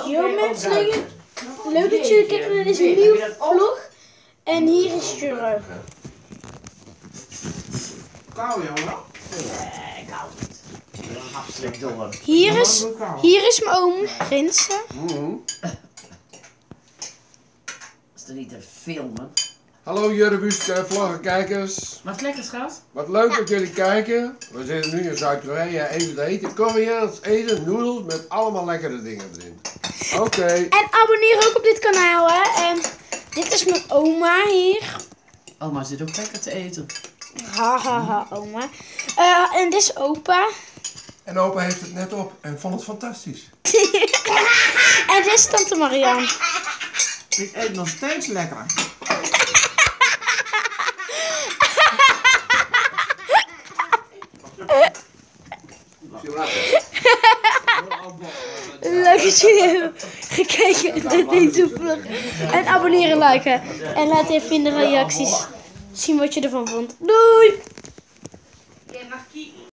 Yo mensen, leuk dat jullie kijken naar deze nieuwe vlog. En hier is Juro. Kou, jongen? Nee, koud niet. Hartstikke door. Hier is mijn oom, Rinsen. Is er niet te filmen? Hallo Jurrebuske vloggenkijkers. Wat lekker, schat. Wat leuk dat jullie kijken. We zitten nu in Zuid-Korea even te eten. Koreaans eten, noedels met allemaal lekkere dingen erin. Oké. En abonneer ook op dit kanaal, hè. En dit is mijn oma hier. Oma zit ook lekker te eten. Hahaha, oma. En dit is opa. En opa heeft het net op en vond het fantastisch. En dit is tante Marianne. Ik eet nog steeds lekker. Leuk dat jullie hebben gekeken naar deze vlog. En abonneren, liken. En laat even in de reacties zien wat je ervan vond. Doei!